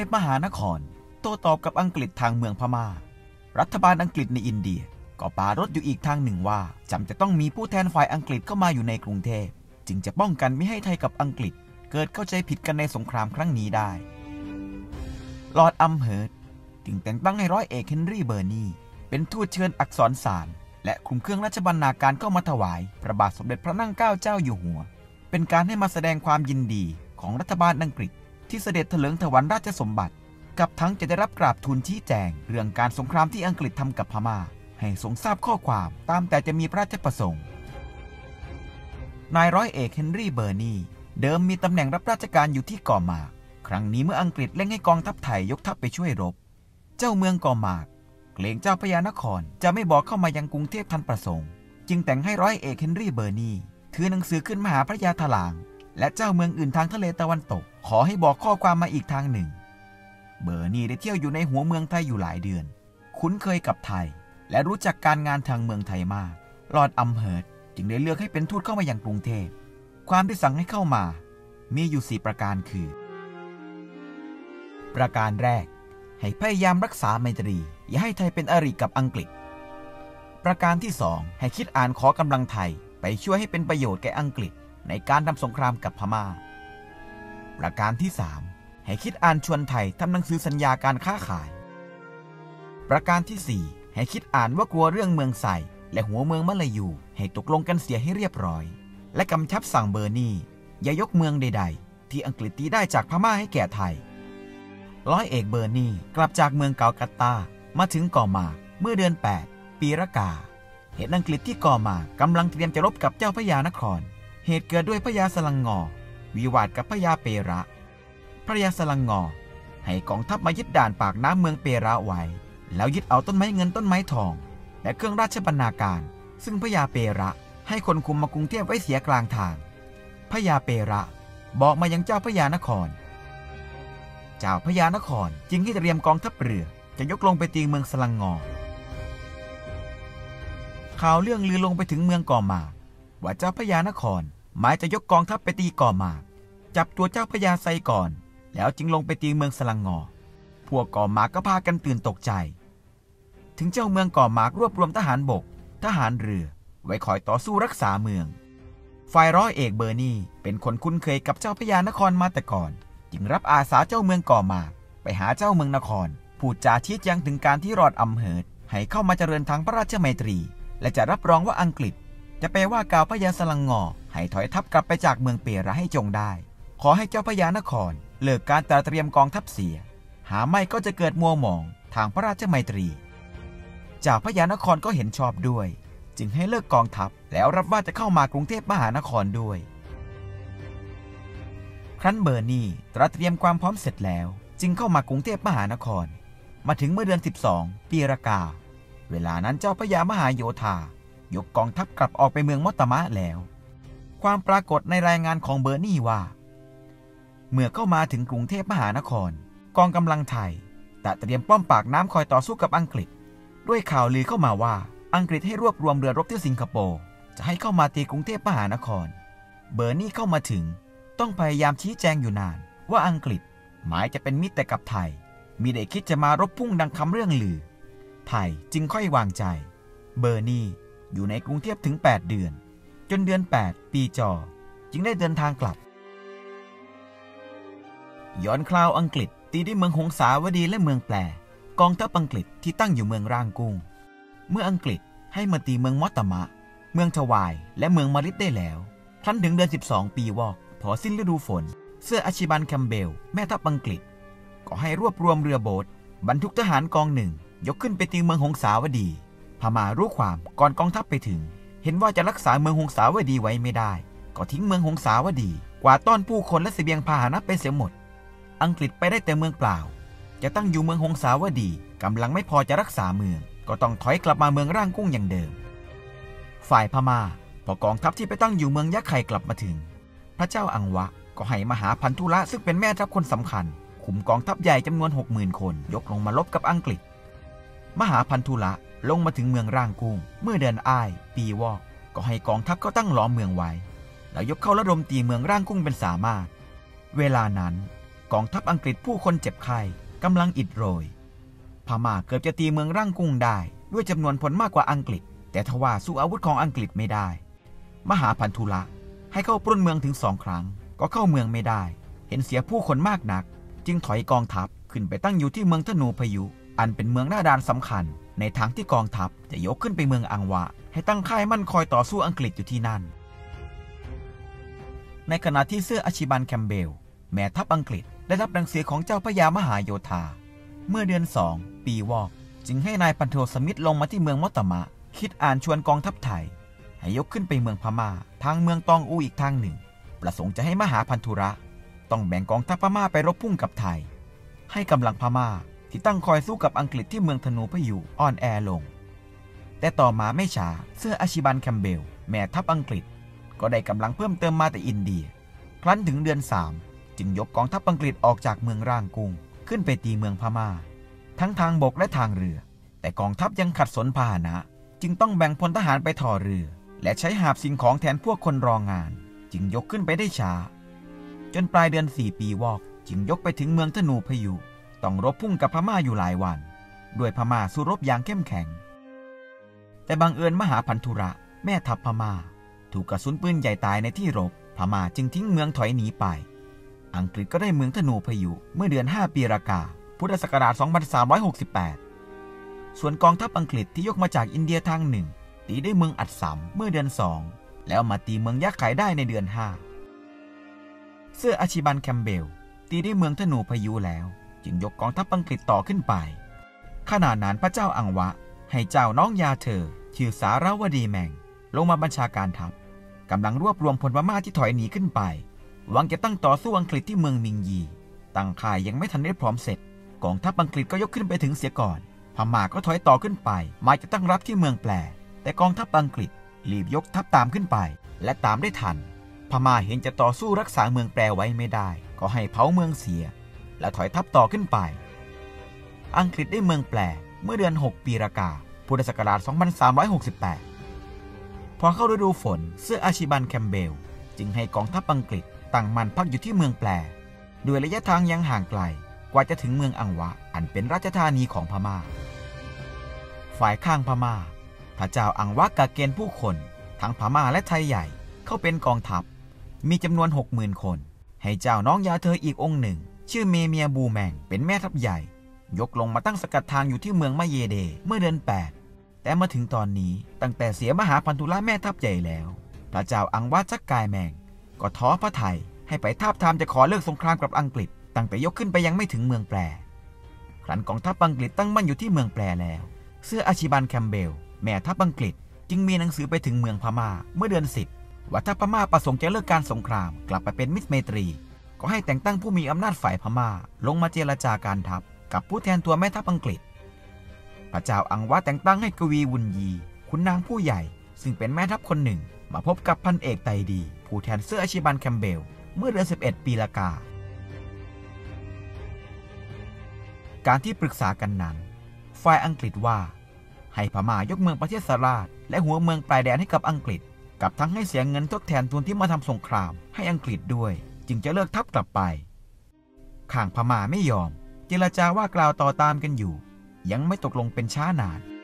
พมหานครโต้ตอบกับอังกฤษทางเมืองพม่ารัฐบาลอังกฤษในอินเดียก็ปารถอยู่อีกทางหนึ่งว่าจำจะต้องมีผู้แทนฝ่ายอังกฤษเข้ามาอยู่ในกรุงเทพจึงจะป้องกันไม่ให้ไทยกับอังกฤษเกิดเข้าใจผิดกันในสงครามครั้งนี้ได้ลอร์ดอัมเฮิร์ตจึงแต่งตั้งให้ร้อยเอกเฮนรี่เบอร์นีเป็นทูตเชิญอักษรศาลและคุมเครื่องราชบรรณาการเข้ามาถวายพระบาทสมเด็จพระนั่งเกล้าเจ้าอยู่หัวเป็นการให้มาแสดงความยินดีของรัฐบาลอังกฤษที่เสด็จเถลิงถวัลย์ราชสมบัติกับทั้งจะได้รับกราบทูลชี้แจงเรื่องการสงครามที่อังกฤษทำกับพม่าให้ทรงทราบข้อความตามแต่จะมีพระราชประสงค์นายร้อยเอกเฮนรี่เบอร์นีเดิมมีตำแหน่งรับราชการอยู่ที่ก่อหมากครั้งนี้เมื่ออังกฤษเร่งให้กองทัพไทยยกทัพไปช่วยรบเจ้าเมืองก่อหมากเกรงเจ้าพญานครจะไม่บอกเข้ามายังกรุงเทพทันประสงค์จึงแต่งให้ร้อยเอกเฮนรี่เบอร์นีถือหนังสือขึ้นมาหาพระยาถลางและเจ้าเมืองอื่นทางทะเลตะวันตกขอให้บอกข้อความมาอีกทางหนึ่งเบอร์นีได้เที่ยวอยู่ในหัวเมืองไทยอยู่หลายเดือนคุ้นเคยกับไทยและรู้จักการงานทางเมืองไทยมากลอร์ดอัมเฮิร์ตจึงได้เลือกให้เป็นทูตเข้ามายังกรุงเทพความที่สั่งให้เข้ามามีอยู่4ประการคือประการแรกให้พยายามรักษาไมตรีอย่าให้ไทยเป็นอริกับอังกฤษประการที่2ให้คิดอ่านขอกำลังไทยไปช่วยให้เป็นประโยชน์แก่อังกฤษในการทำสงครามกับพม่าประการที่3ให้คิดอ่านชวนไทยทำหนังสือสัญญาการค้าขายประการที่4ให้คิดอ่านว่ากลัวเรื่องเมืองไซและหัวเมืองมะลายูให้ตกลงกันเสียให้เรียบร้อยและกำชับสั่งเบอร์นีอย่ายกเมืองใดๆที่อังกฤษตีได้จากพม่าให้แก่ไทยร้อยเอกเบอร์นีกลับจากเมืองเกากัตตามาถึงก่อหมากเมื่อเดือน8ปีรากาเห็นอังกฤษที่ก่อหมากกำลังเตรียมจะรบกับเจ้าพญานครเหตุเกิดด้วยพญาสลังงอวิวาทกับพญาเประพญาสลังงอให้กองทัพมายึดด่านปากน้ำเมืองเประไว้แล้วยึดเอาต้นไม้เงินต้นไม้ทองและเครื่องราชบรรณาการซึ่งพญาเประให้คนคุมมากรุงเทพไว้เสียกลางทางพญาเประบอกมายังเจ้าพญานครเจ้าพญานครจึงให้เตรียมกองทัพเรือจะยกลงไปตีเมืองสลังงอข่าวเรื่องลือลงไปถึงเมืองก่อหมากว่าเจ้าพญานครหมายจะยกกองทัพไปตีก่อหมากจับตัวเจ้าพญาไซก่อนแล้วจึงลงไปตีเมืองสลังงอพวกก่อหมากก็พากันตื่นตกใจถึงเจ้าเมืองก่อหมากรวบรวมทหารบกทหารเรือไว้คอยต่อสู้รักษาเมืองฝ่ายร้อยเอกเบอร์นีเป็นคนคุ้นเคยกับเจ้าพญานครมาแต่ก่อนจึงรับอาสาเจ้าเมืองก่อหมากไปหาเจ้าเมืองนครพูดจาชี้แจงถึงการที่ลอร์ดอัมเฮิร์ตให้เข้ามาเจริญทางพระราชมัยตรีและจะรับรองว่าอังกฤษจะไปว่ากล่าวพญาสลังงอให้ถอยทัพกลับไปจากเมืองเประให้จงได้ขอให้เจ้าพญานครเลิกการเตรียมกองทัพเสียหาไม่ก็จะเกิดมัวหมองทางพระราชมัยตรีเจ้าพญานครก็เห็นชอบด้วยจึงให้เลิกกองทัพแล้วรับว่าจะเข้ามากรุงเทพมหานครด้วยครั้นเบอร์นีเตรียมความพร้อมเสร็จแล้วจึงเข้ามากรุงเทพมหานครมาถึงเมื่อเดือน12ปีรากาเวลานั้นเจ้าพญามหาโยธายกกองทัพกลับออกไปเมืองมอตตมะแล้วความปรากฏในรายงานของเบอร์นีว่าเมื่อเข้ามาถึงกรุงเทพมหานครกองกำลังไทยเตรียมป้อมปากน้ำคอยต่อสู้กับอังกฤษด้วยข่าวลือเข้ามาว่าอังกฤษให้รวบรวมเรือรบที่สิงคโปร์จะให้เข้ามาตีกรุงเทพมหานครเบอร์นีเข้ามาถึงต้องพยายามชี้แจงอยู่นานว่าอังกฤษหมายจะเป็นมิตรแต่กับไทยมิได้คิดจะมารบพุ่งดังคำเรื่องลือไทยจึงค่อยวางใจเบอร์นีอยู่ในกรุงเทพถึง8เดือนจนเดือน8ปีจอจึงได้เดินทางกลับย้อนคราวอังกฤษตีได้เมืองหงสาวดีและเมืองแปรกองทัพอังกฤษที่ตั้งอยู่เมืองร่างกุ้งเมื่ออังกฤษให้มาตีเมืองมอตตมะเมืองทวายและเมืองมาริดได้แล้วครั้นถึงเดือน12ปีวอกพอสิ้นฤดูฝนเซอร์อาชิบันแคมเบลแม่ทัพอังกฤษก็ให้รวบรวมเรือโบ๊ทบรรทุกทหารกองหนึ่งยกขึ้นไปตีเมืองหงสาวดีพม่ารู้ความก่อนกองทัพไปถึงเห็นว่าจะรักษาเมืองหงสาวดีไว้ไม่ได้ก็ทิ้งเมืองหงสาวดีกวาดต้อนผู้คนและเสบียงพาหนะไปเสียหมดอังกฤษไปได้แต่เมืองเปล่าจะตั้งอยู่เมืองหงสาวดีกำลังไม่พอจะรักษาเมืองก็ต้องถอยกลับมาเมืองร่างกุ้งอย่างเดิมฝ่ายพม่าพอกองทัพที่ไปตั้งอยู่เมืองยะไข่กลับมาถึงพระเจ้าอังวะก็ให้มหาพันธุระซึ่งเป็นแม่ทัพคนสำคัญคุมกองทัพใหญ่จำนวน 60,000 คนยกลงมาลบกับอังกฤษมหาพันธุระลงมาถึงเมืองร่างกุ้งเมื่อเดือนอ้ายปีวอกก็ให้กองทัพเขาตั้งล้อมเมืองไว้แล้วยกเข้าระดมตีเมืองร่างกุ้งเป็นสามารถเวลานั้นกองทัพอังกฤษผู้คนเจ็บไข้กำลังอิดโรยพม่าเกือบจะตีเมืองร่างกุ้งได้ด้วยจำนวนพลมากกว่าอังกฤษแต่ทว่าสู้อาวุธของอังกฤษไม่ได้มหาพันธุละให้เข้าปล้นเมืองถึง2 ครั้งก็เข้าเมืองไม่ได้เห็นเสียผู้คนมากนักจึงถอยกองทัพขึ้นไปตั้งอยู่ที่เมืองธนูพายุอันเป็นเมืองหน้าด่านสำคัญในทางที่กองทัพจะยกขึ้นไปเมืองอังวะให้ตั้งค่ายมั่นคอยต่อสู้อังกฤษอยู่ที่นั่นในขณะที่เซอร์อาชิบันแคมเบลแม่ทัพอังกฤษได้รับหนังสือของเจ้าพระยามหาโยธาเมื่อเดือน2 ปีวอกจึงให้นายพันโทสมิธลงมาที่เมืองมอตตมะคิดอ่านชวนกองทัพไทยให้ยกขึ้นไปเมืองพม่าทางเมืองตองอูอีกทางหนึ่งประสงค์จะให้มหาพันธุระต้องแบ่งกองทัพพม่าไปรบพุ่งกับไทยให้กำลังพม่าที่ตั้งคอยสู้กับอังกฤษที่เมืองธนูพยุอ่อนแอลงแต่ต่อมาไม่ช้าเซอร์อาชิบันแคมเบลแม่ทัพอังกฤษก็ได้กำลังเพิ่มเติมมาแต่อินเดียครั้นถึงเดือน3จึงยกกองทัพอังกฤษออกจากเมืองร่างกุ้งขึ้นไปตีเมืองพม่าทั้งทางบกและทางเรือแต่กองทัพยังขัดสนพาหนะจึงต้องแบ่งพลทหารไปถ่อเรือและใช้หาบสิ่งของแทนพวกคนรองานจึงยกขึ้นไปได้ช้าจนปลายเดือน4 ปีวอกจึงยกไปถึงเมืองธนูพยุต้องรบพุ่งกับพม่าอยู่หลายวันด้วยพม่าสู้รบอย่างเข้มแข็งแต่บังเอิญมหาพันธุระแม่ทัพพม่าถูกกระสุนปืนใหญ่ตายในที่รบพม่าจึงทิ้งเมืองถอยหนีไปอังกฤษก็ได้เมืองธนูพยุเมื่อเดือน5 ปีรากาพุทธศักราช 2368 ส่วนกองทัพอังกฤษที่ยกมาจากอินเดียทางหนึ่งตีได้เมืองอัดสัมเมื่อเดือน2แล้วมาตีเมืองยักษ์ไข่ได้ในเดือน5เซอร์อาชิบันแคมเบลตีได้เมืองธนูพยุแล้วจึงยกกองทัพอังกฤษต่อขึ้นไปขณะนั้นพระเจ้าอังวะให้เจ้าน้องยาเธอชื่อสารวดีแมงลงมาบัญชาการทัพกำลังรวบรวมพลพม่าที่ถอยหนีขึ้นไปหวังจะตั้งต่อสู้อังกฤษที่เมืองมิงยีตั้งค่ายยังไม่ทันได้พร้อมเสร็จกองทัพอังกฤษก็ยกขึ้นไปถึงเสียก่อนพม่าก็ถอยต่อขึ้นไปหมายจะตั้งรับที่เมืองแปลแต่กองทัพอังกฤษรีบยกทัพตามขึ้นไปและตามได้ทันพม่าเห็นจะต่อสู้รักษาเมืองแปลไว้ไม่ได้ก็ให้เผาเมืองเสียและถอยทัพต่อขึ้นไปอังกฤษได้เมืองแปลเมื่อเดือน6 ปีรากาพุทธศักราช 2368 พอเข้าฤดูฝนเซอร์อาชิบันแคมเบลจึงให้กองทัพอังกฤษตั้งมั่นพักอยู่ที่เมืองแปลด้วยระยะทางยังห่างไกลกว่าจะถึงเมืองอังวะอันเป็นราชธานีของพม่าฝ่ายข้างพม่าพระเจ้าอังวะกะเกณฑ์ผู้คนทั้งพม่าและไทยใหญ่เข้าเป็นกองทัพมีจำนวน 60,000 คนให้เจ้าน้องยาเธออีกองค์หนึ่งชื่อเมเมียบูแมงเป็นแม่ทัพใหญ่ยกลงมาตั้งสกัดทางอยู่ที่เมืองมะเยเดเมื่อเดือน8แต่มาถึงตอนนี้ตั้งแต่เสียมหาพันธุละแม่ทัพใหญ่แล้วพระเจ้าอังวะจักกายแมงก็ท้อพระทัยให้ไปทาบทามจะขอเลิกสงครามกับอังกฤษตั้งแต่ยกขึ้นไปยังไม่ถึงเมืองแปลครั้นกองทัพอังกฤษตั้งมั่นอยู่ที่เมืองแปลแล้วเซอร์อาชิบันแคมเบลแม่ทัพอังกฤษจึงมีหนังสือไปถึงเมืองพม่าเมื่อเดือน10ว่าถ้าพม่าประสงค์จะเลิกการสงครามกลับไปเป็นมิตรไมตรีก็ให้แต่งตั้งผู้มีอำนาจฝ่ายพม่าลงมาเจรจาการทัพกับผู้แทนตัวแม่ทัพอังกฤษพระเจ้าอังวะแต่งตั้งให้กวีวุนยีขุนนางผู้ใหญ่ซึ่งเป็นแม่ทัพคนหนึ่งมาพบกับพันเอกไตดีผู้แทนเซอร์อาชิบันแคมเบลเมื่อเดือน11 ปีละกาการที่ปรึกษากันนั้นฝ่ายอังกฤษว่าให้พม่ายกเมืองประเทศสราชและหัวเมืองปลายแดนให้กับอังกฤษกับทั้งให้เสียเงินทดแทนทุนที่มาทำสงครามให้อังกฤษด้วยจึงจะเลิกทัพกลับไปข้างพม่าไม่ยอมเจรจาว่ากล่าวต่อตามกันอยู่ยังไม่ตกลงเป็นช้านาน